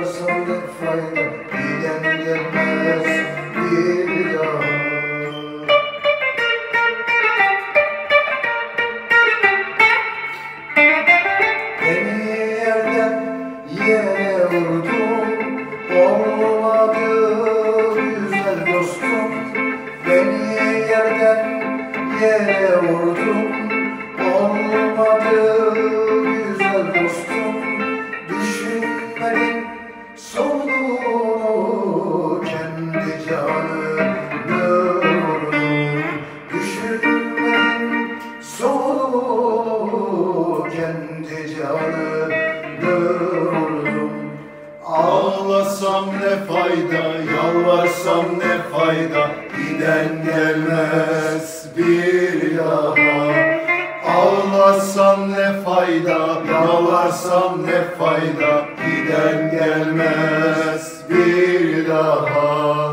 Yalvarsam ne fayda, giden gelmez bir daha. Beni yerden yere vurdun, olmadı güzel dostum. Beni yerden yere vurdun, olmadı güzel dostum. Düşünmedin sonunu, kendi canını vurdun. Düşünmedin sonunu, kendi canını vurdun. Ağlasam ne fayda, yalvarsam ne fayda, giden gelmez bir daha. Ağlasam ne fayda, yalvarsam ne fayda, giden gelmez bir daha.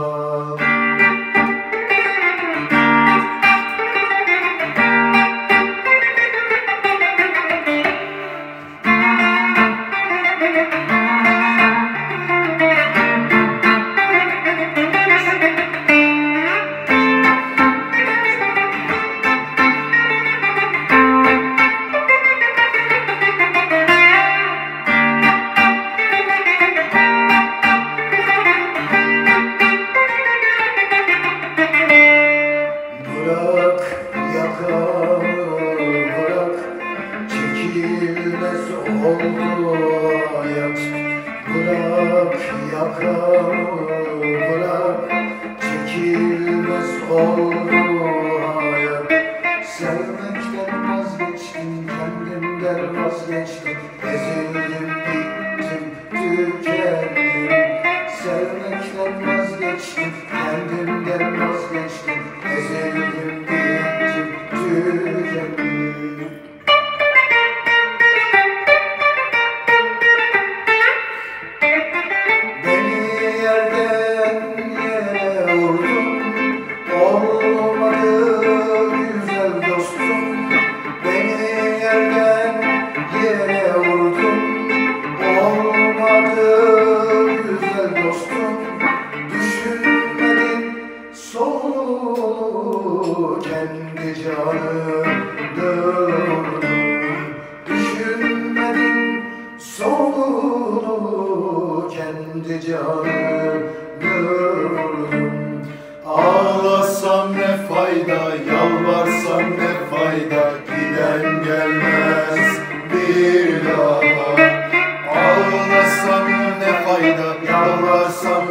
Bırak yakamı, bırak, çekilmez oldu hayat. Bırak yakamı, bırak, çekilmez oldu hayat. Sevmekten vazgeçtim, kendimden vazgeçtim, ezildim, bittim, tükendim. Sevmekten vazgeçtim, kendimden vazgeçtim, ezildim, bittim, tükendim. Beni yerden yere vurdun, olmadı güzel dostum. Beni yerden yere vurdun, olmadı güzel dostum. Düşünmedin sonunu, kendi canını vurdun. Düşünmedin sonunu, kendi canını vurdun. Ağlasam ne fayda, yalvarsam ne fayda, giden gelmez bir daha. Ağlasam ne fayda, yalvarsam